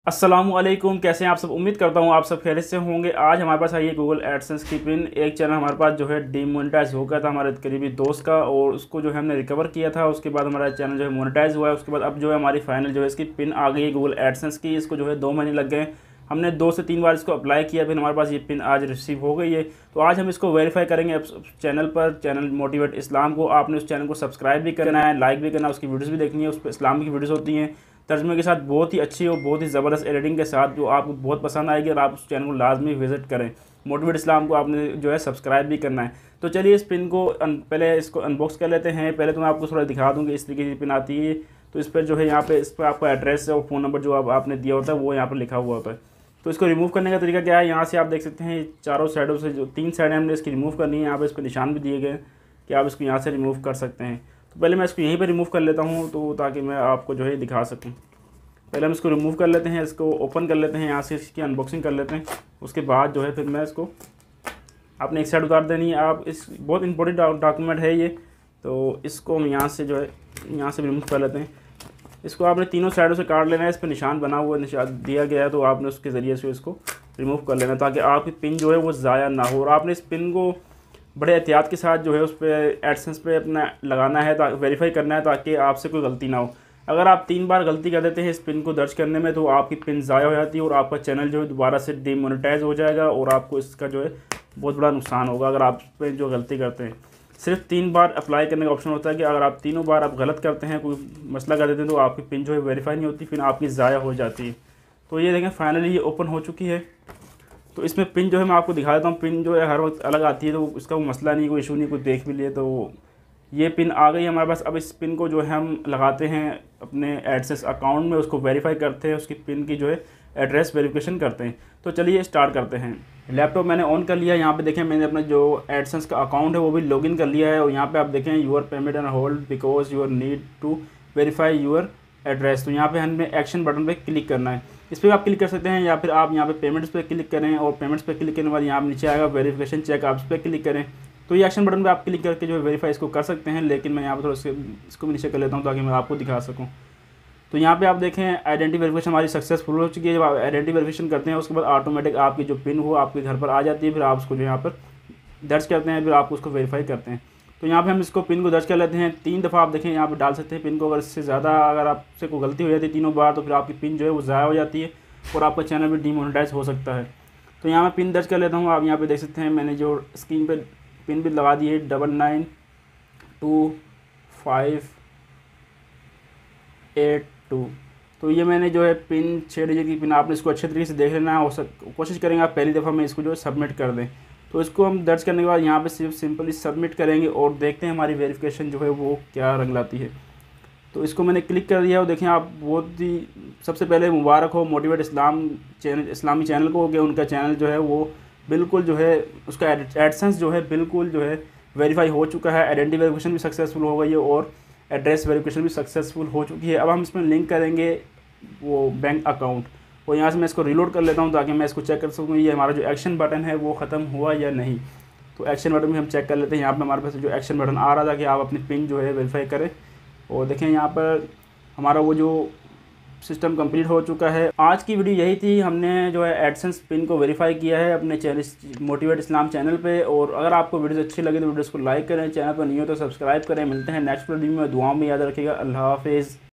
अस्सलामुअलैकुम, कैसे हैं आप सब। उम्मीद करता हूँ आप सब खैरियत से होंगे। आज हमारे पास आई है गूगल एडसेंस की पिन। एक चैनल हमारे पास जो है डीमोनेटाइज हो गया था हमारे करीबी दोस्त का, और उसको जो है हमने रिकवर किया था। उसके बाद हमारा चैनल जो है मोनेटाइज हुआ है। उसके बाद अब जो है हमारी फाइनल जो है इसकी पिन आ गई है गूगल एडसेंस की। इसको जो है 2 महीने लग गए। हमने 2 से 3 बार इसको अप्लाई किया, फिर हमारे पास ये पिन आज रिसीव हो गई है। तो आज हम इसको वेरीफाई करेंगे अब चैनल पर, चैनल मोटिवेट इस्लाम को। आपने उस चैनल को सब्सक्राइब भी करना है, लाइक भी करना है, उसकी वीडियोज़ भी देखनी है। उस पर इस्लाम की वीडियोज़ होती हैं तर्जमे के साथ, बहुत ही अच्छी और बहुत ही ज़बरदस्त एडिटिंग के साथ, जो आपको बहुत पसंद आएगी। और आप उस चैनल को लाजमी विजिट करें। मोटिवेट इस्लाम को आपने जो है सब्सक्राइब भी करना है। तो चलिए इस पिन को पहले इसको अनबॉक्स कर लेते हैं। पहले तो मैं आपको थोड़ा दिखा दूँ कि इस तरीके की पिन आती है। तो इस पर जो है यहाँ पे इस पर आपका एड्रेस और फ़ोन नंबर जो आपने दिया होता है वो यहाँ पर लिखा हुआ होता है। तो इसको रिमूव करने का तरीका क्या है, यहाँ से आप देख सकते हैं चारों साइडों से जो 3 साइडें हमने इसकी रिमूव करनी है। यहाँ पर इसको निशान भी दिए गए कि आप इसको यहाँ से रिमूव कर सकते हैं। तो पहले मैं इसको यहीं पर रिमूव कर लेता हूँ, तो ताकि मैं आपको जो है दिखा सकूँ। पहले हम इसको रिमूव कर लेते हैं, इसको ओपन कर लेते हैं, यहाँ से इसकी अनबॉक्सिंग कर लेते हैं। उसके बाद जो है फिर मैं इसको आपने एक साइड उतार देनी है। आप इस बहुत इंपॉर्टेंट डॉक्यूमेंट है ये, तो इसको हम यहाँ से जो है यहाँ से रिमूव कर लेते हैं। इसको आपने तीनों साइडों से काट लेना है। इस पर निशान बना हुआ निशान दिया गया है, तो आपने उसके ज़रिए से इसको रिमूव कर लेना ताकि आपकी पिन जो है वो ज़ाया ना हो। और आपने इस पिन को बड़े एहतियात के साथ जो है उस पर एडसेंस पे अपना लगाना है, वेरीफाई करना है ताकि आपसे कोई गलती ना हो। अगर आप 3 बार गलती कर देते हैं इस पिन को दर्ज करने में, तो आपकी पिन ज़ाया हो जाती है और आपका चैनल जो है दोबारा से डीमोनेटाइज हो जाएगा, और आपको इसका जो है बहुत बड़ा नुकसान होगा अगर आप पे जो गलती करते हैं। सिर्फ 3 बार अप्लाई करने का ऑप्शन होता है कि अगर आप तीनों बार आप गलत करते हैं, कोई मसला कर देते हैं, तो आपकी पिन जो है वेरीफाई नहीं होती, फिर आपकी ज़ाया हो जाती है। तो ये देखें फाइनली ये ओपन हो चुकी है। तो इसमें पिन जो है मैं आपको दिखा देता हूँ। पिन जो है हर वक्त अलग आती है, तो इसका कोई मसला नहीं, कोई इशू नहीं, कोई देख भी लिए। तो ये पिन आ गई हमारे पास। अब इस पिन को जो है हम लगाते हैं अपने एडसेंस अकाउंट में, उसको वेरीफाई करते हैं, उसकी पिन की जो है एड्रेस वेरिफिकेशन करते हैं। तो चलिए स्टार्ट करते हैं। लैपटॉप मैंने ऑन कर लिया। यहाँ पे देखें मैंने अपना जो एडसेंस का अकाउंट है वो भी लॉगिन कर लिया है। और यहाँ पे आप देखें your payment and hold because your need to verify your address. तो यहाँ पे हमें एक्शन बटन पे क्लिक करना है। इस पर आप क्लिक कर सकते हैं, या फिर आप यहाँ पे पेमेंट्स पे क्लिक करें, और पेमेंट्स पे क्लिक करने के बाद यहाँ नीचे आएगा वेरिफिकेशन चेक, आप इस पर क्लिक करें। तो ये एक्शन बटन पे आप क्लिक करके जो है वेरीफाई इसको कर सकते हैं। लेकिन मैं यहाँ पर थोड़ा इसको भी नीचे कर लेता हूँ ताकि मैं आपको दिखा सकूँ। तो यहाँ पे आप देखें आइडेंटिटी वेरिफिकेशन हमारी सक्सेसफुल हो चुकी है। जब आप आइडेंटिटी वेरिफिकेशन करते हैं उसके बाद ऑटोमेटिक आपकी जो पिन हो आपके घर पर आ जाती है। फिर आप उसको जो यहाँ पर दर्ज करते हैं, फिर आप उसको वेरीफाई करते हैं। तो यहाँ पे हम इसको पिन को दर्ज कर लेते हैं। 3 दफ़ा आप देखें यहाँ पे डाल सकते हैं पिन को। अगर इससे ज़्यादा अगर आपसे कोई गलती हो जाती है तीनों बार, तो फिर आपकी पिन जो है वो ज़ाया हो जाती है और आपका चैनल भी डीमोनेटाइज हो सकता है। तो यहाँ मैं पिन दर्ज कर लेता हूँ। आप यहाँ पे देख सकते हैं मैंने जो स्क्रीन पे पिन भी लगा दी है 992582। तो ये मैंने जो है पिन 6 डिजिट की पिन, आपने इसको अच्छे तरीके से देख लेना है। कोशिश करेंगे आप पहली दफ़ा में इसको जो है सबमिट कर दें। तो इसको हम दर्ज करने के बाद यहाँ पे सिर्फ सिंपली सबमिट करेंगे और देखते हैं हमारी वेरिफिकेशन जो है वो क्या रंग लाती है। तो इसको मैंने क्लिक कर दिया और देखें आप, बहुत ही सबसे पहले मुबारक हो मोटिवेट इस्लाम चैनल, इस्लामी चैनल को, कि उनका चैनल जो है वो बिल्कुल जो है उसका एडसेंस जो है बिल्कुल जो है वेरीफाई हो चुका है। आइडेंटिटी वेरिफिकेशन भी सक्सेसफुल हो गई है और एड्रेस वेरिफिकेशन भी सक्सेसफुल हो चुकी है। अब हम इसमें लिंक करेंगे वो बैंक अकाउंट, और यहाँ से मैं इसको रीलोड कर लेता हूँ ताकि मैं इसको चेक कर सकूँ ये हमारा जो एक्शन बटन है वो ख़त्म हुआ या नहीं। तो एक्शन बटन भी हम चेक कर लेते हैं। यहाँ पर हमारे पास जो एक्शन बटन आ रहा था कि आप अपनी पिन जो है वेरीफाई करें, और देखें यहाँ पर हमारा वो जो सिस्टम कंप्लीट हो चुका है। आज की वीडियो यही थी। हमने जो है एडसेंस पिन को वेरीफाई किया है अपने चैनल मोटिवेट इस्लाम चैनल पे। और अगर आपको वीडियोस अच्छी लगे तो वीडियोस को लाइक करें, चैनल पर नहीं हो तो सब्सक्राइब करें। मिलते हैं नेक्स्ट वीडियो में। दुआओं में याद रखिएगा। अल्लाह हाफिज़।